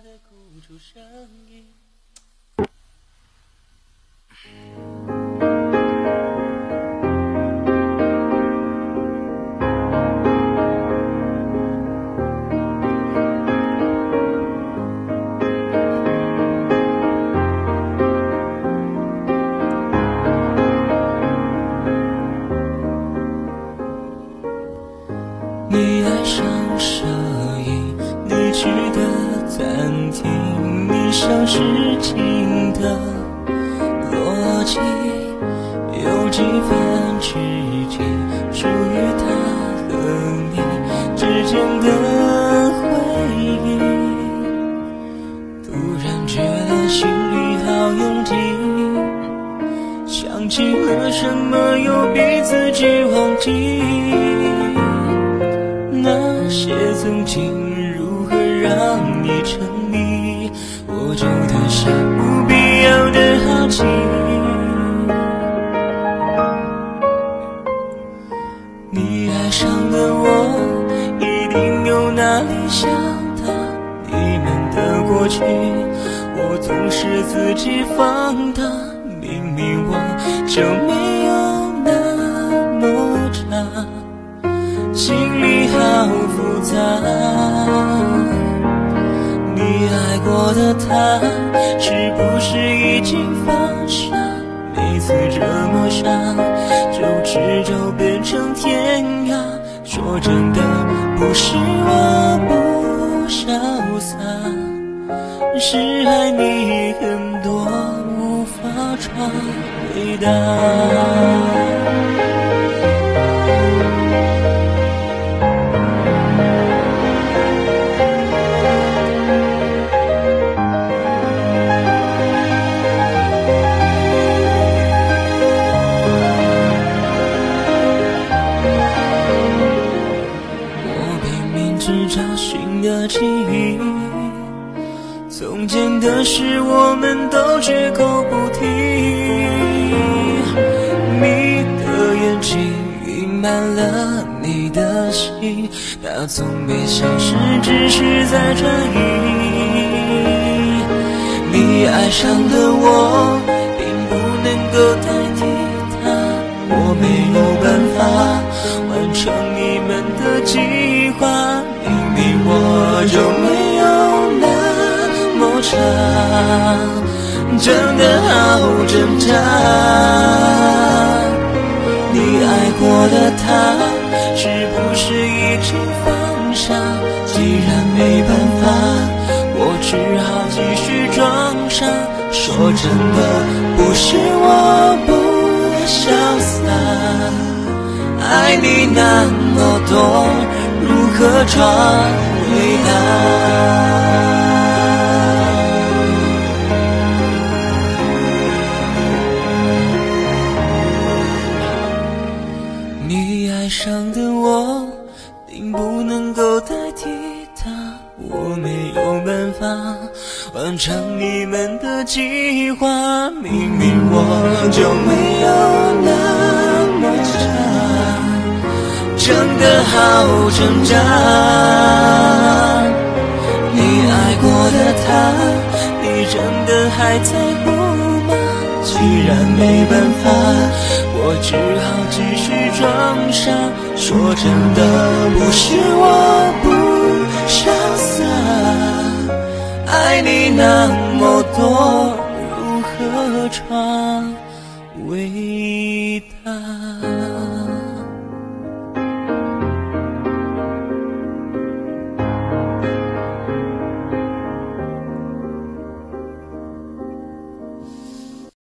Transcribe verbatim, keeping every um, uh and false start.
哭出声音。你爱上摄影，你值得暂停，你像是情的逻辑，有几分之间属于他和你之间的回忆。突然觉得心里好拥挤，想起了什么又逼自己忘记。那些曾经如何让你沉迷，我就得下不必要的好奇。你爱上的我一定有哪里像他，你们的过去我总是自己放大，明明我就没有那么差，心里好复杂。你爱过的他是不是已经放下，每次这么伤就只就变成天涯。说真的不是我不潇洒，是爱你很多无法传回答。找寻的记忆，从前的事我们都绝口不提。你的眼睛隐瞒了你的心，它从没消失，只是在转移。你爱上的我并不能够代替他，我没有办法完成你们的计划，我就没有那么差，真的好挣扎。你爱过的他是不是已经放下，既然没办法我只好继续装傻。说真的不是我不潇洒，爱你那么多如何传回答。你爱上的我并不能够代替他，我没有办法完成你们的计划，明明我就没有那么差，真的好挣扎。你爱过的他你真的还在乎吗？既然没办法我只好继续装傻。说真的不是我不潇洒，爱你那么多如何传伟大。